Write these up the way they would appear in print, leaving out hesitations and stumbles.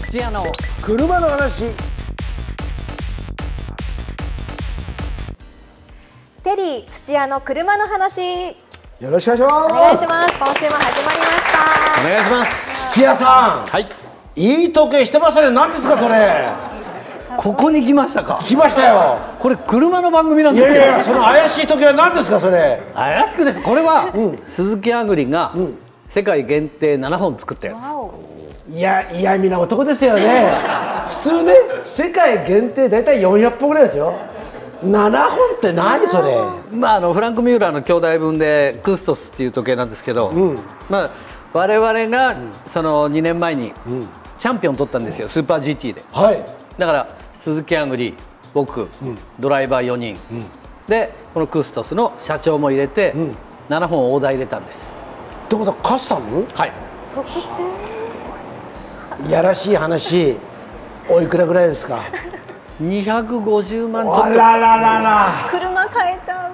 土屋の車の話。 テリー土屋の車の話。 よろしくお願いします。 お願いします。今週も始まりました。 お願いします。 土屋さん、 はい、 いい時計してますね。何ですかそれ。 ここに来ましたか。 来ましたよ。 これ車の番組なんいですけど。 やいや、その怪しい時計は何ですかそれ。 怪しくです。これは、鈴木あぐりが世界限定7本作ったやつ。 わお。 いやいや、みんな男ですよね。普通ね、世界限定だいたい400本ぐらいですよ。7本って何それ。 まあフランク・ミューラーの兄弟分でクストスっていう時計なんですけど、まあ我々がその2年前にチャンピオン取ったんですよ、スーパー GT で。 はい。 だから鈴木あぐり、僕、ドライバー4人、でこのクストスの社長も入れて、7本オーダー入れたんです。 ってことはカスタム？ はい。 特注。 いやらしい話。おいくらぐらいですか。 250万ちょっと。 あらららら。 車買えちゃう。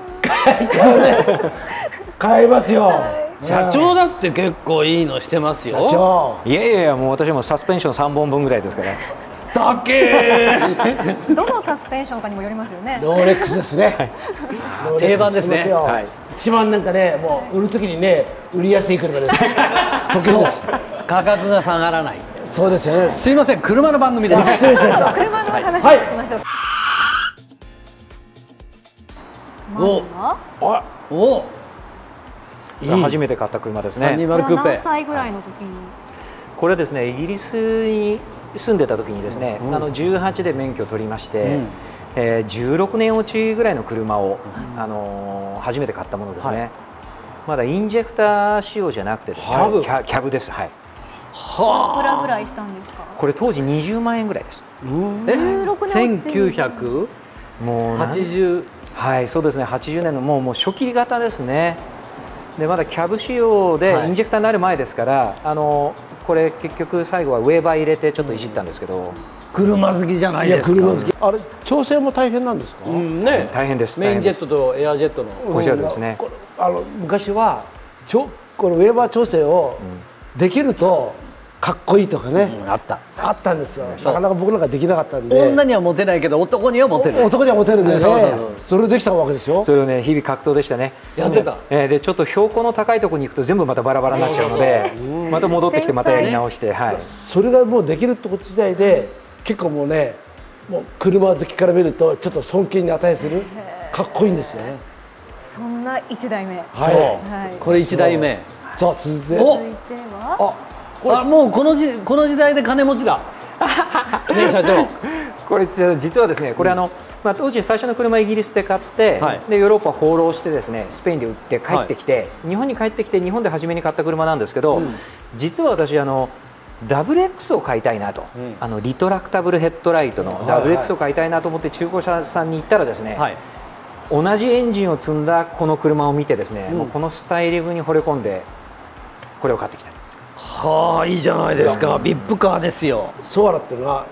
買えますよ。 社長だって結構いいのしてますよ。 社長。 いやいやいや、もう私もサスペンション3本分ぐらいですから。 だけー。 どのサスペンションかにもよりますよね。 ローレックスですね。 定番ですね。 はい。一番なんかね、もう売るときにね、売りやすい車です。時計です。 価格が下がらない。 そうですよね。 すいません、車の番組です。 失礼しました。 車の話をしましょう。まずはあ、 お、 初めて買った車ですね。 209クーペ。 何歳ぐらいの時に。 これですね、イギリスに住んでた時にですね、18で免許を取りまして、16年落ちぐらいの車を、初めて買ったものですね。まだインジェクター仕様じゃなくてですね、キャブです。はい。 いくらぐらいしたんですか。 これ当時20万円ぐらいです。 16年落ち。 1980。 もうはい、そうですね。80年のもう初期型ですね。でまだキャブ仕様でインジェクターになる前ですから、これ結局最後はウェーバー入れてちょっといじったんですけど、 車好きじゃないいやですか。 車好き。あれ調整も大変なんですか。 ね、 大変です。 メインジェットとエアジェットの。 おっしゃるですね。 これ昔はこのウェーバー調整をできるとかっこいいとかね、あったんですよ。なかなか僕なんかできなかったんで。 女にはモテないけど男にはモテる。 男にはモテるんでね。 そうそれできたわけですよ。 それをね、日々格闘でしたね。 やってた。 でちょっと標高の高いところに行くと全部またバラバラになっちゃうので、また戻ってきてまたやり直して、はい。 それがもうできるってこと自体で結構もうね、もう車好きから見るとちょっと尊敬に値するかっこいいんですよね。 そんな1代目。 はい。 これ1代目。 さあ続いて。 続いては。 もうこの時代で金持ちだ。ね、社長。 これ実はですね、これ当時最初の車イギリスで買って、でヨーロッパ放浪してですね、スペインで売って帰ってきて、日本に帰ってきて日本で初めに買った車なんですけど、実は私WX を買いたいなと、リトラクタブルヘッドライトの WX を買いたいなと思って中古車さんに行ったらですね、同じエンジンを積んだこの車を見てですね、もうこのスタイリングに惚れ込んでこれを買ってきた。 はあ、いいじゃないですか。ビップカーですよ。 ソアラっていうのは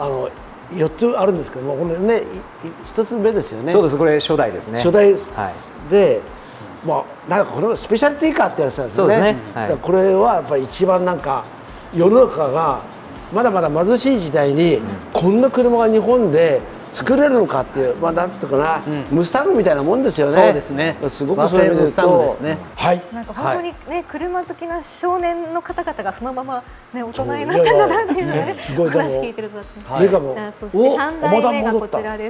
4つあるんですけども、これね1つ目ですよね。 そうです。これ初代ですね。 初代で、まあなんかこれスペシャリティカーってやつなんですよね。 そうですね。 これはやっぱり一番なんか世の中がまだまだ貧しい時代にこんな車が日本で作れるのかっていう、まあなんとかな、ムスタングみたいなもんですよね。 そうですね。 すごくそれ見ると、 はい。なんか本当にね、車好きな少年の方々がそのままね大人になったんだなっていうのがね、話聞いてると。そして3代目がこちらです。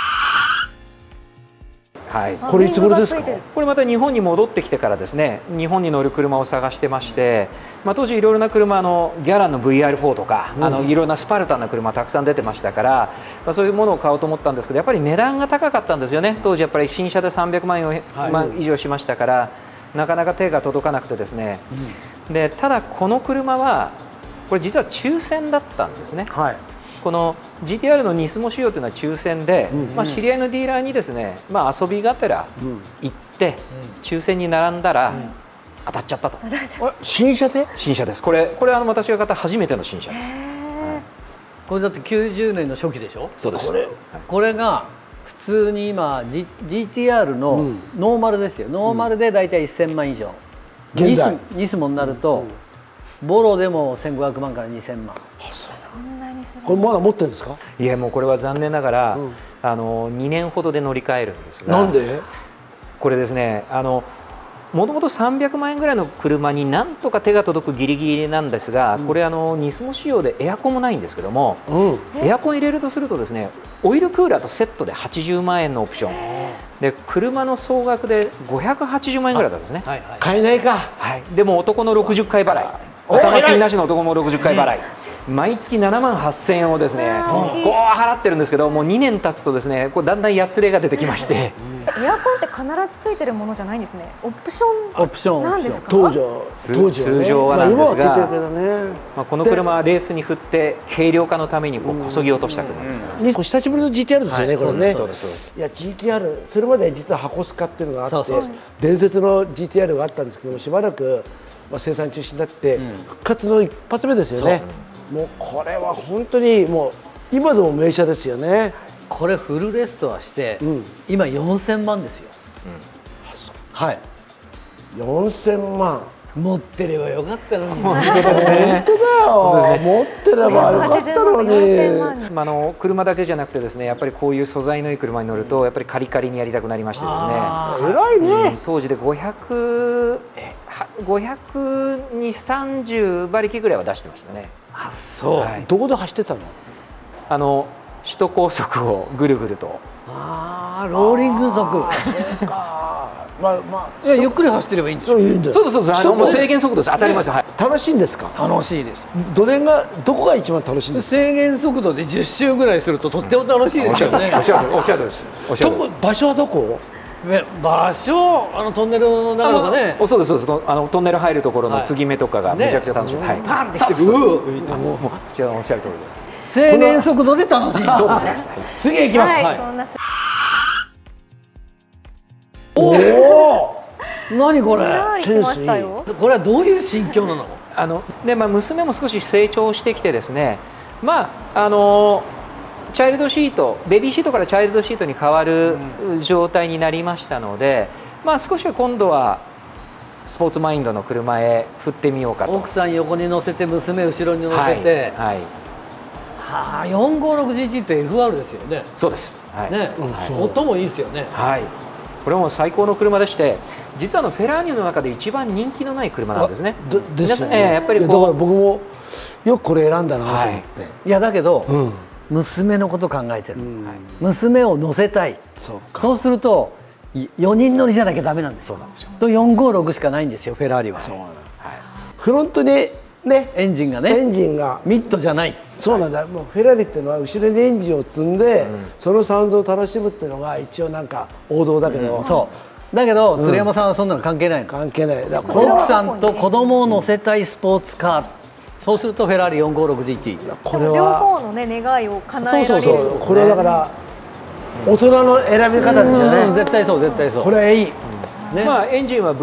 はい、 これいつ頃ですか。 これまた日本に戻ってきてからですね、日本に乗る車を探してまして、当時いろいろな車ギャランの VR4 とか、いろんなスパルタンな車たくさん出てましたから、そういうものを買おうと思ったんですけど、やっぱり値段が高かったんですよね。当時やっぱり新車で300万円以上しましたから、なかなか手が届かなくてですね、でただこの車はこれ実は抽選だったんですね。この GTR のニスモ仕様というのは抽選で、知り合いのディーラーにですね、遊びがてら行って、抽選に並んだら当たっちゃったと。 新車で？ 新車です。これ私が買った初めての新車です。 これだって90年の初期でしょ。 そうです。 これが普通に今、GTR のノーマルですよ。ノーマルでだいたい1000万以上。ニスモになるとボロでも1500万から2000万。 これまだ持ってるんですか？ いやもうこれは残念ながら、2年ほどで乗り換えるんですが。 なんで？ これですね、もともと300万円ぐらいの車になんとか手が届くギリギリなんですが、これニスモ仕様でエアコンもないんですけども、エアコン入れるとするとですね、オイルクーラーとセットで80万円のオプションで、車の総額で580万円ぐらいだったんですね。 買えないか。 はい、でも男の60回払い、頭金なしの男も60回払い、毎月7万8000円をですね、こう払ってるんですけど、もう2年経つとですね、こうだんだんやつれが出てきまして。 エアコンって必ずついてるものじゃないんですね。オプションなんですか？ 通常はなんですが、この車はレースに振って軽量化のためにこそぎ落とした車ですから。 久しぶりの GTR ですよね、これね。 そうです。 いや GTR、それまで実は箱スカっていうのがあって、伝説の GTR があったんですけども、しばらく生産中止になって復活の一発目ですよね。もうこれは本当にもう今でも名車ですよね。 これフルレストアして、今4000万ですよ。はい。 4000万。 持ってればよかったのに。 本当だよ。持ってればよかったのに。 車だけじゃなくてですね、やっぱりこういう素材のいい車に乗るとやっぱりカリカリにやりたくなりましてですね。 偉いね。 当時で530馬力ぐらいは出してましたね。 あ、そう。 どこで走ってたの？ 首都高速をぐるぐると。 ローリング族。 そうか。 ゆっくり走ってればいいんですよ。 そうです。もう制限速度です。当たり前です。 楽しいんですか？ 楽しいです。 どこが一番楽しいんですか？ 制限速度で10周ぐらいするととっても楽しいですよね。 おっしゃるです。 場所はどこ？ 場所トンネルの中とかね。 そうです。トンネル入るところの継ぎ目とかがめちゃくちゃ楽しい。パンってきてもう土屋さんおっしゃる通りで。 制限速度で楽しい。 そうです。 次行きます。おお。何これ。これはどういう心境なの？ 娘も少し成長してきてですね。チャイルドシート、ベビーシートからチャイルドシートに変わる状態になりましたので、少しは今度はスポーツマインドの車へ振ってみようかと。 奥さん横に乗せて娘後ろに乗せて。456GT って FR ですよね。 そうです。 音もいいですよね。 これも最高の車でして、実はフェラーリの中で一番人気のない車なんですね。 ですよね。やっぱりだから僕もよくこれ選んだなと思って。 いやだけど娘のこと考えてる。娘を乗せたい。そうすると4人乗りじゃなきゃダメなんですよ。と456しかないんですよ、フェラーリは。 フロントにね、 エンジンがミッドじゃない。 そうなんだ。もうフェラーリっていうのは後ろにエンジンを積んで、そのサウンドを楽しむっていうのが一応なんか王道だけど、 だけど鶴山さんはそんなの関係ないの。 関係ない。 奥さんと子供を乗せたいスポーツカー。そうするとフェラーリ 456GT。 これは両方のね願いを叶えられる。 これはだから大人の選び方ですよね。 絶対そう、絶対そう。 これはいい。 エンジンは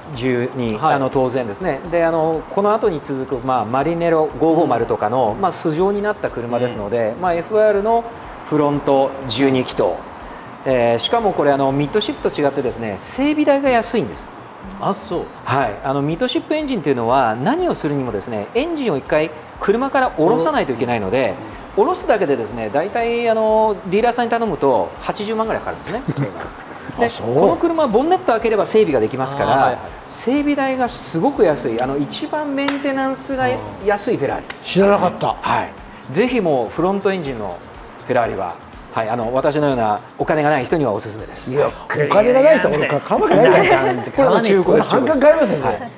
V12、当然ですね。でこの後に続く、マリネロ550とかの、素性になった車ですので、FR のフロント12気筒、しかもこれミッドシップと違ってですね、整備代が安いんです。 あ、そう。 ミッドシップエンジンというのは何をするにもですね、エンジンを1回車から下ろさないといけないので、下ろすだけでですね、大体ディーラーさんに頼むと80万ぐらいかかるんですね。でこの車はボンネット開ければ整備ができますから、整備代がすごく安い、一番メンテナンスが安いフェラーリ。 知らなかった。 ぜひもうフロントエンジンのフェラーリは、私のようなお金がない人にはおすすめです。 お金がない人はこれ買うわけないから。 これは中古です。 半額買えますよね。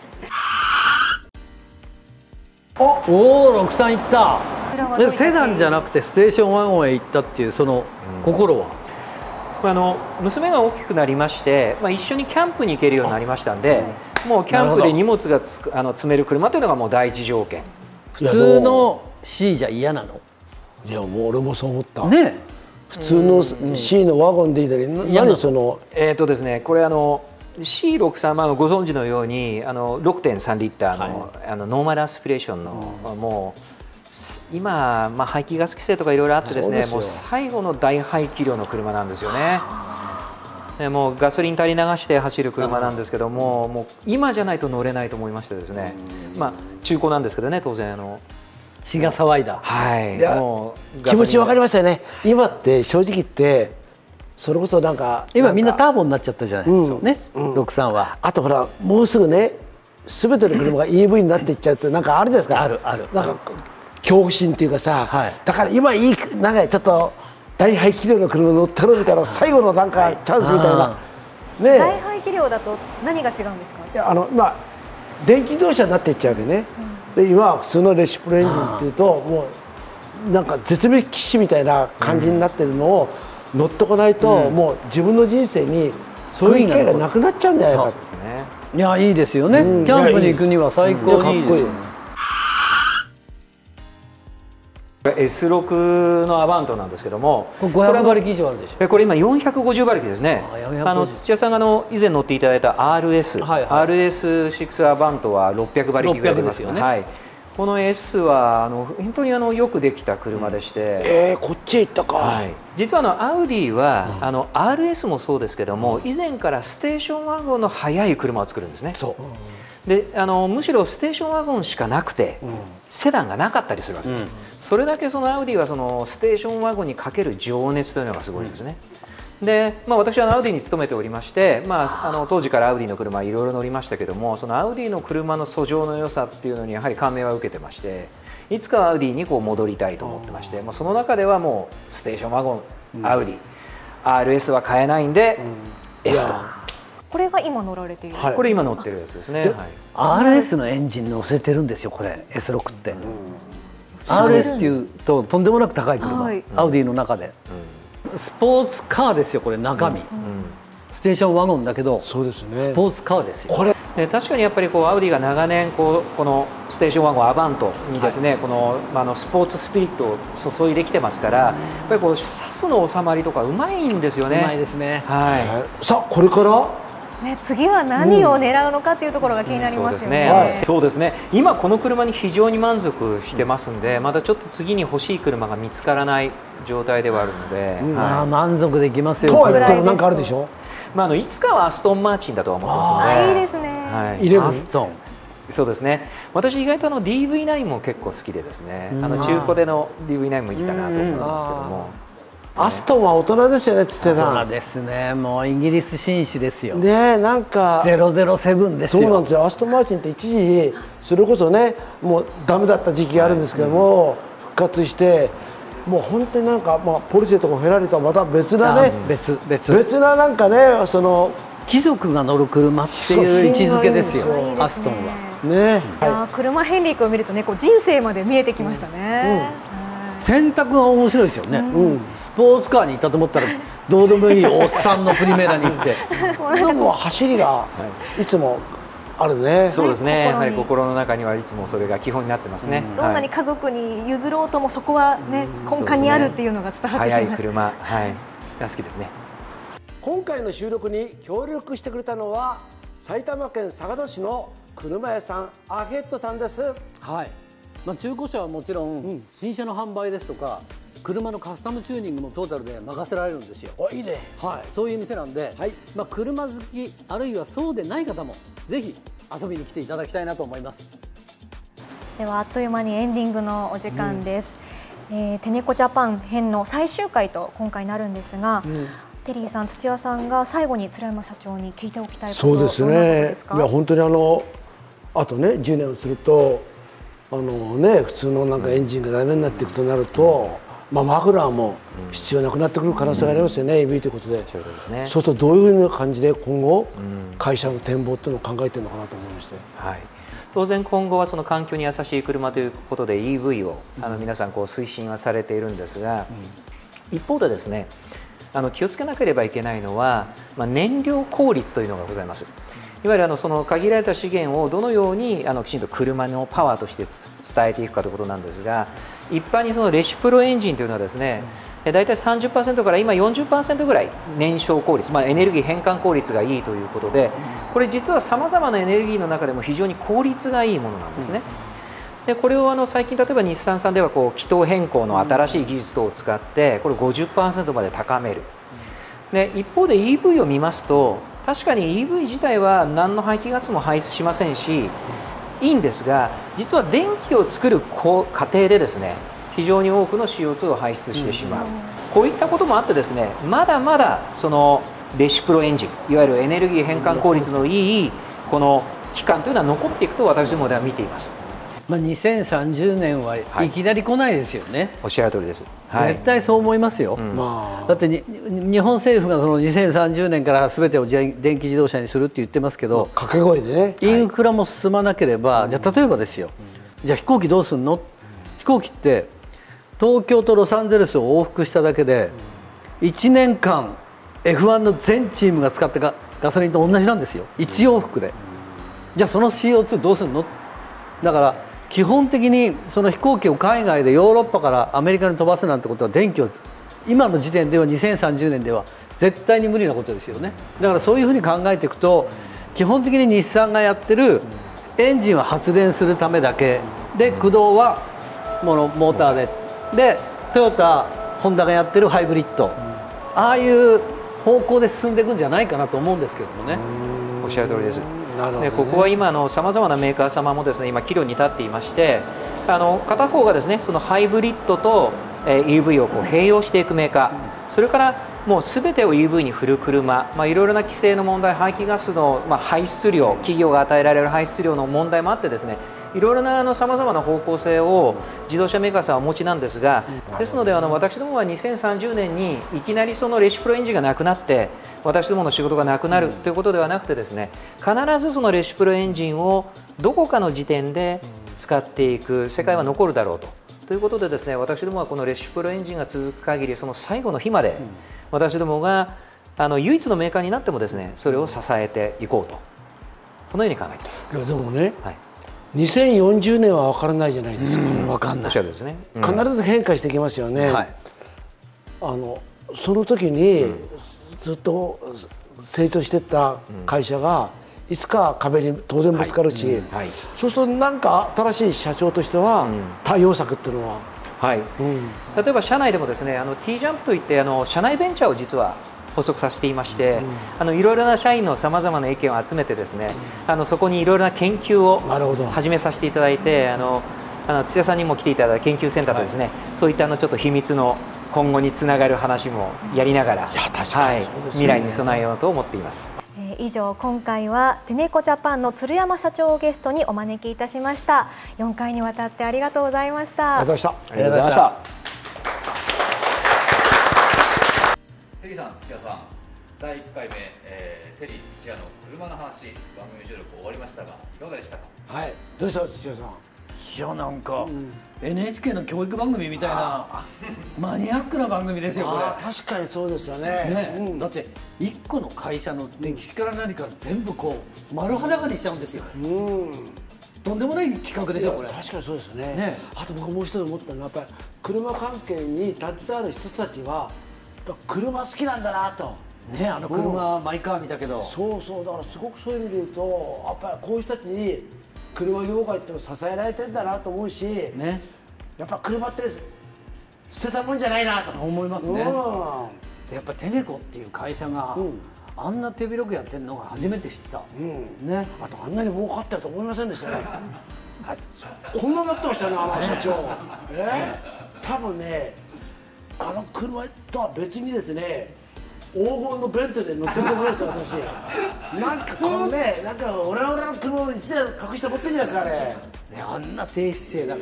おお、63いった。セダンじゃなくてステーションワゴンへ行ったっていうその心は？ 娘が大きくなりまして、一緒にキャンプに行けるようになりましたんで、もうキャンプで荷物が積める車というのがもう第一条件。 普通の C じゃ嫌なの？ いやもう俺もそう思った。 ね。 普通の C のワゴンでいいだり、何そのですね、これC63、ご存知のように6.3 リッターのノーマルアスピレーションのもう今、排気ガス規制とかいろいろあってですね、もう最後の大排気量の車なんですよね。もうガソリン垂り流して走る車なんですけども、もう今じゃないと乗れないと思いましてですね、中古なんですけどね、当然血が騒いだ。 はい。 もう気持ち分かりましたよね。今って正直言ってそれこそなんか今みんなターボになっちゃったじゃないですかね。63は。 あとほらもうすぐね全ての車が EV になっていっちゃうってなんかあるじゃないですか。 あるある。 なんか恐怖心っていうかさ、だから今なんかちょっと大排気量の車乗ってるみたいな最後のなんかチャンスみたいな。 ね。大排気量だと何が違うんですか。 いやまあ電気自動車になっていっちゃうわけね。で今は普通のレシプロエンジンっていうともうなんか絶滅危惧種みたいな感じになってるのを乗ってこないともう自分の人生にそういう機会がなくなっちゃうんじゃないかと。 いやいいですよね。キャンプに行くには最高にいいです。 S6 のアバントなんですけども、 500馬力以上あるでしょ。 これ今450馬力ですね。土屋さんが以前乗っていただいた RS6 アバントは600馬力ぐらい出ますよね。はい。この S は本当によくできた車でして、 こっち行ったか。はい、 実はアウディはRS もそうですけども、以前からステーションワゴンの速い車を作るんですね。でむしろステーションワゴンしかなくて、セダンがなかったりするわけです。それだけそのアウディはそのステーションワゴンにかける情熱というのがすごいんですね。で私はアウディに勤めておりまして、当時からアウディの車いろいろ乗りましたけども、そのアウディの車の訴状の良さっていうのにやはり感銘は受けてまして、いつかはアウディに戻りたいと思ってまして、その中ではもうステーションワゴン、アウディ RS は買えないんで、S と。 これが今乗られている、 これ今乗ってるやつですね。 RS のエンジン乗せてるんですよ、これ S6 って。RS っていうととんでもなく高い車、アウディの中で。スポーツカーですよ、これ中身。ステーションワゴンだけど、スポーツカーですよ。 で確かにやっぱりアウディが長年このステーションワゴンアバントにですね、このスポーツスピリットを注いできてますから、やっぱりサスの収まりとかうまいんですよね。 うまいですね。 さあこれからね、次は何を狙うのかっていうところが気になりますよね。 そうですね。今この車に非常に満足してますんで、またちょっと次に欲しい車が見つからない状態ではあるので、 満足できますよ。 とは言ってもなんかあるでしょ。 いつかはアストンマーチンだとは思ってますので。 いいですね。 アストン。 そうですね。私意外とDV9 も結構好きでですね、中古での DV9 もいいかなと思うんですけども。 アストンは大人ですよね、つってた。 大人ですね。もうイギリス紳士ですよ。 ね、なんか 007ですよ。 そうなんですよ。アストンマーチンって一時それこそね、もうダメだった時期があるんですけども、復活して。もう本当になんかポルシェとかフェラーリとはまた別なね、別ななんかね、その貴族が乗る車っていう位置づけですよ、アストンは。 ね、車遍歴を見るとね、人生まで見えてきましたね。 選択が面白いですよね。スポーツカーに行ったと思ったらどうでもいいおっさんのプリメラに行ってもう走りがいつもあるね。 そうですね。やはり心の中にはいつもそれが基本になってますね。 どんなに家族に譲ろうともそこはね、根幹にあるっていうのが伝わってきます。 速い車、が好きですね。 今回の収録に協力してくれたのは埼玉県坂戸市の車屋さんアヘッドさんです。 はい。中古車はもちろん、新車の販売ですとか車のカスタムチューニングもトータルで任せられるんですよ。 いいね。 はい、そういう店なんで、車好きあるいはそうでない方もぜひ遊びに来ていただきたいなと思います。 ではあっという間にエンディングのお時間です。テネコジャパン編の最終回と今回なるんですが、テリーさん、土屋さんが最後に鶴山社長に聞いておきたいことはどんなことですか？ いや本当にあとね10年すると普通のなんかエンジンがダメになっていくとなると、マフラーも必要なくなってくる可能性がありますよね、EV ということで。そうするとどういうふうな感じで今後会社の展望っていうのを考えてるのかなと思いまして。 当然今後はその環境に優しい車ということで EV を皆さん推進はされているんですが、一方でですね、気をつけなければいけないのは、燃料効率というのがございます。いわゆるその限られた資源をどのようにきちんと車のパワーとして伝えていくかということなんですが、一般にそのレシプロエンジンというのはですね、だいたい 30% から今 40% ぐらい燃焼効率、エネルギー変換効率がいいということで、これ実はさまざまなエネルギーの中でも非常に効率がいいものなんですね。でこれを最近例えば日産さんでは気筒変更の新しい技術等を使ってこれ 50% まで高める。で一方で EV を見ますと確かに EV 自体は何の排気ガスも排出しませんし、 いいんですが、実は電気を作る過程でですね、非常に多くの CO2 を排出してしまう、こういったこともあってですね、まだまだそのレシプロエンジン、いわゆるエネルギー変換効率のいいこの期間というのは残っていくと私どもでは見ています。 まあ2030年はいきなり来ないですよね。 おっしゃる通りです。 絶対そう思いますよ。だって日本政府がその2030年から全てを電気自動車にするって言ってますけど、 掛け声でね、 インフラも進まなければ、じゃあ例えばですよ、じゃあ飛行機どうすんの？飛行機って東京とロサンゼルスを往復しただけで1年間 F1 の全チームが使ったガソリンと同じなんですよ、1往復で。じゃあその CO2 どうすんの？だから基本的にその飛行機を海外でヨーロッパからアメリカに飛ばすなんてことは、電気を今の時点では2030年では絶対に無理なことですよね。だからそういうふうに考えていくと、基本的に日産がやってるエンジンは発電するためだけで、駆動はモーターでトヨタホンダがやってるハイブリッド、ああいう方向で進んでいくんじゃないかなと思うんですけどもね。 おっしゃる通りです。でここは今さまざまなメーカー様もですね、今岐路に立っていまして、片方がですね、そのハイブリッドと EV をこう併用していくメーカー、それからもうすべてを EV に振る車、いろいろな規制の問題、排気ガスの排出量、企業が与えられる排出量の問題もあってですね、いろいろなさまざまな方向性を自動車メーカーさんはお持ちなんですが、ですので私どもは2030年にいきなりそのレシプロエンジンがなくなって私どもの仕事がなくなるということではなくてですね、必ずそのレシプロエンジンをどこかの時点で使っていく世界は残るだろうということでですね、私どもはこのレシプロエンジンが続く限り、その最後の日まで私どもが唯一のメーカーになってもですね、それを支えていこうと、そのように考えています。 いやでもね、2040年は分からないじゃないですか。 分かんない。 必ず変化していきますよね。その時にずっと成長していった会社がいつか壁に当然ぶつかるし、そうすると何か新しい社長としては対応策っていうのは、 例えば社内でもですね、T ジャンプといって社内ベンチャーを実は発足させていまして、いろいろな社員のさまざまな意見を集めてですね、そこにいろいろな研究を始めさせていただいて、土屋さんにも来ていただいた研究センターとですね、そういったちょっと秘密の今後につながる話もやりながら、未来に備えようと思っています。 以上、今回はテネコジャパンの鶴山社長をゲストにお招きいたしました。4回にわたってありがとうございました。 ありがとうございました。 ありがとうございました。 テリーさん、土屋さん、第1回目、テリー土屋の車の話、番組収録終わりましたが、いかがでしたか？ はい、どうした土屋さん。 いや、なんか、NHK の教育番組みたいなマニアックな番組ですよこれ。 確かにそうですよね。 だって1個の会社の歴史から何から全部こう丸裸にしちゃうんですよ。とんでもない企画でしょこれ。 確かにそうですよね。あと僕もう一つ思ったのは、やっぱり車関係に携わる人たちは車好きなんだなと。 ね、車マイカー見たけど、 そうそう、だからすごくそういう意味で言うと、やっぱりこういう人たちに車業界って支えられてんだなと思うし、ね、やっぱ車って捨てたもんじゃないなと思いますね。やっぱテネコっていう会社が、あんな手広くやってるのが初めて知った。 ね、あとあんなに儲かってると思いませんでしたね。こんなになってましたね、社長。多分ね、車とは別にですね、黄金のベルトで乗ってると思いますよ、私。なんかこのね、なんかオラオラの車を一台隠して持ってるじゃないですか、あれ。 あんな低姿勢だから、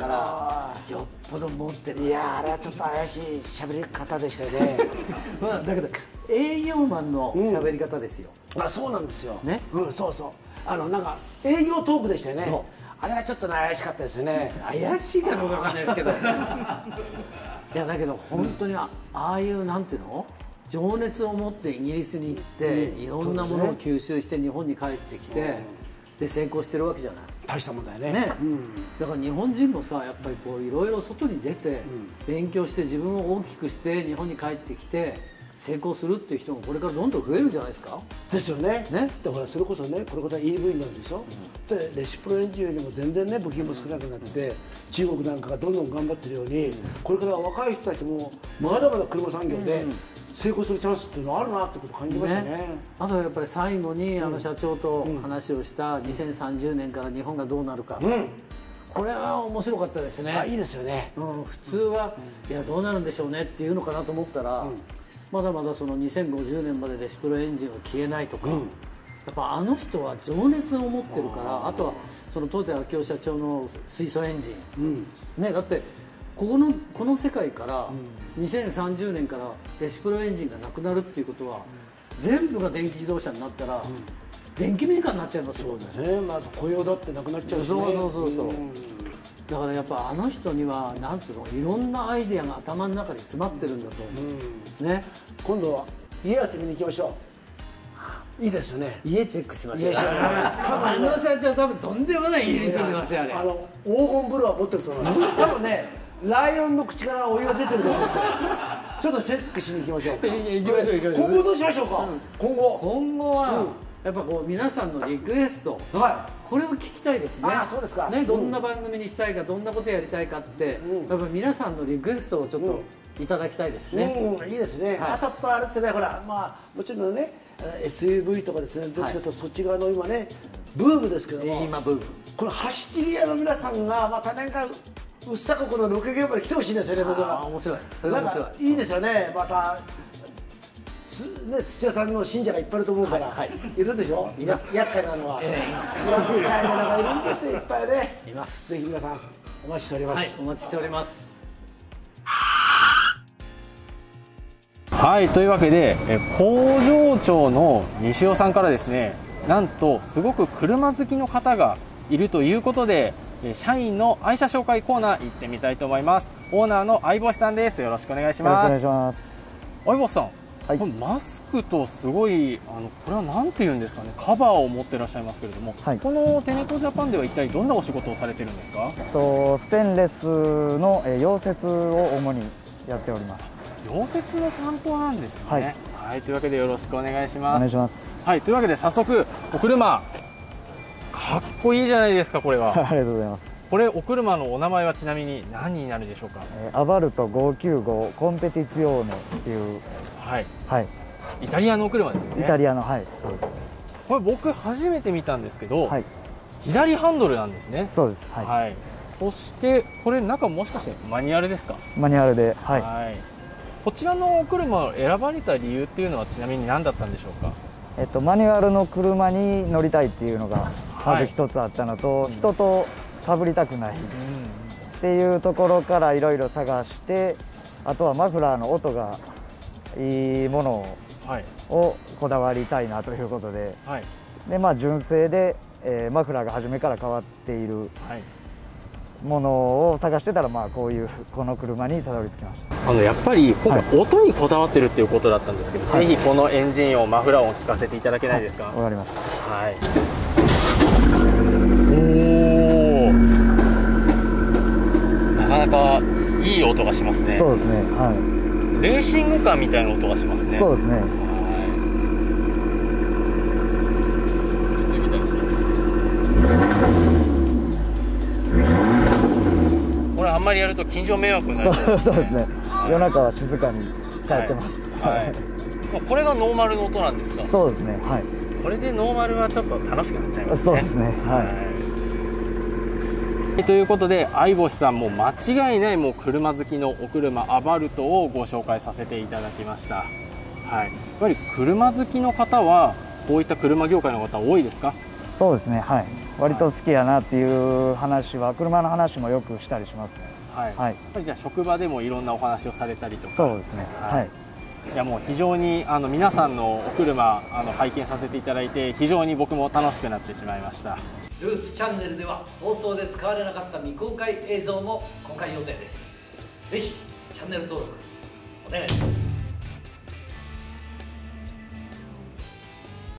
よっぽど持ってる。 いや、あれはちょっと怪しい喋り方でしたよね。 だけど、営業マンの喋り方ですよ。 そうなんですよ。 ね、 そうそう。なんか営業トークでしたよね。あれはちょっと怪しかったですよね。 怪しいかどうかわかんないですけど。いや、だけど、本当にああいうなんていうの。情熱を持ってイギリスに行って、いろんなものを吸収して日本に帰ってきて、で成功してるわけじゃない。 大したもんだよね。 だから日本人もさ、やっぱりこういろいろ外に出て、勉強して自分を大きくして日本に帰ってきて成功するっていう人がこれからどんどん増えるじゃないですか。 ですよね。だからそれこそね、これから EV になるでしょ。でレシプロエンジンよりも全然ね、部品も少なくなって、中国なんかがどんどん頑張ってるように、これから若い人たちもまだまだ車産業で成功するチャンスっていうのはあるなってことを感じましたね。 あとはやっぱり最後に社長と話をした2030年から日本がどうなるか、これは面白かったですね。 いいですよね。 普通は、いやどうなるんでしょうねっていうのかなと思ったら、まだまだその2050年までレシプロエンジンは消えないとか、やっぱあの人は情熱を持ってるから、あとはその当時明夫社長の水素エンジン、ね、だってこの世界から2030年からレシプロエンジンがなくなるっていうことは、全部が電気自動車になったら、電気メーカーになっちゃいますよ。 そうですね。まあ雇用だってなくなっちゃうしね。 そうだからやっぱあの人にはなんていうの、いろんなアイデアが頭の中に詰まってるんだと思う、ね。 今度は家康見に行きましょう。いいですよね。 家チェックしましょう。あの社長多分とんでもない家に住んでますよね。 黄金風呂は持ってると思います。多分ね、ライオンの口からお湯が出てると思いますよ。ちょっとチェックしに行きましょう。 行きましょう。 今後どうしましょうか。今後はやっぱこう皆さんのリクエスト、これを聞きたいですね。 そうですか。 ね、どんな番組にしたいか、どんなことやりたいかって、やっぱ皆さんのリクエストをちょっといただきたいですね。 いいですね。あとやっぱあれですね、ほら、まあもちろんね、SUV とかですね、どっちかというとそっち側の今ね、ブームですけども、 今ブーム。 この走り屋の皆さんがまたなんかうっさくこのロケ現場に来てほしいんですよね。僕は。 面白い。それが面白い。 いいですよね。また。ね、土屋さんの信者がいっぱいいると思うから、いるでしょ。います。厄介なのは。厄介なのがいるんですよ。いっぱいね。 います。 ぜひ皆さんお待ちしております。 お待ちしております。 はい、というわけで工場長の西尾さんからですね、なんとすごく車好きの方がいるということで、社員の愛車紹介コーナー行ってみたいと思います。オーナーの相星さんです。よろしくお願いします。 よろしくお願いします。 相星さん、これマスクとすごいこれは何ていうんですかね、カバーを持ってらっしゃいますけれども、このテネコジャパンでは一体どんなお仕事をされてるんですか？ ステンレスの溶接を主にやっております。 溶接の担当なんですね。はい、というわけでよろしくお願いします。 お願いします。 はい、というわけで早速お車かっこいいじゃないですか、これは。 ありがとうございます。 これお車のお名前はちなみに何になるでしょうか？ アバルト595コンペティツィオーネっていう、 イタリアのお車ですね。 イタリアの、そうです。 これ僕初めて見たんですけど、左ハンドルなんですね。 そうです。 そしてこれ中もしかしてマニュアルですか？ マニュアルで、 こちらのお車を選ばれた理由っていうのはちなみに何だったんでしょうか？ マニュアルの車に乗りたいっていうのがまず一つあったのと、人とかぶりたくないっていうところからいろいろ探して、あとはマフラーの音がいいものをこだわりたいなということで、で純正で、マフラーが初めから変わっているものを探してたら、この車にたどり着きました。 やっぱり今回音にこだわってるっていうことだったんですけど、ぜひこのエンジン音、マフラー音を聞かせていただけないですか？ わかりました。 なかなかいい音がしますね。 そうですね。 レーシングカーみたいな音がしますね。 そうですね。 これあんまりやると近所迷惑になる。 そうですね。夜中は静かに帰ってます。 これがノーマルの音なんですか？ そうですね。 これでノーマルはちょっと楽しくなっちゃいますね。 そうですね。 ということで相星さんも間違いないもう車好きのお車アバルトをご紹介させていただきました。やっぱり車好きの方はこういった車業界の方多いですか？ そうですね。割と好きやなっていう話は車の話もよくしたりしますね。 やっぱりじゃあ職場でもいろんなお話をされたりとか。 そうですね。 いやもう非常に皆さんのお車拝見させていただいて非常に僕も楽しくなってしまいました。 ルーツチャンネルでは放送で使われなかった未公開映像も公開予定です。ぜひチャンネル登録お願いします。